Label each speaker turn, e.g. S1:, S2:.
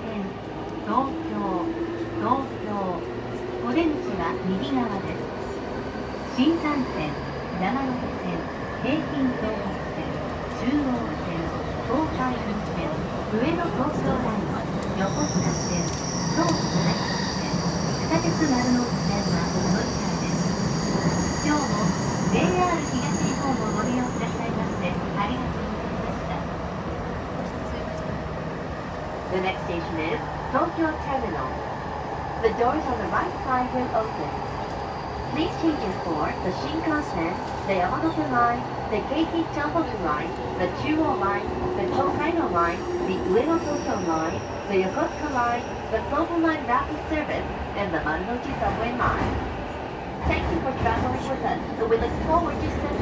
S1: 線東京お出口は右側です。新幹線山手線京浜東北線中央線東海道線上野東京ライン横須賀線東武大阪線地下鉄丸ノ内線はお乗り換えです。今日も JR 東日本をご利用くださいましてありがとうございました。 The next station is Tokyo Terminal. The doors on the right side will open. Please change it for the Shinkansen, the Yamanote Line, the Keiki Chantoku Line, the Chuo Line, the Tokaido Line, the Ueno Tokyo Line, the Yokosuka Line, the Global Line Rapid Service, and the Marunouchi Subway Line. Thank you for traveling with us, and we look forward to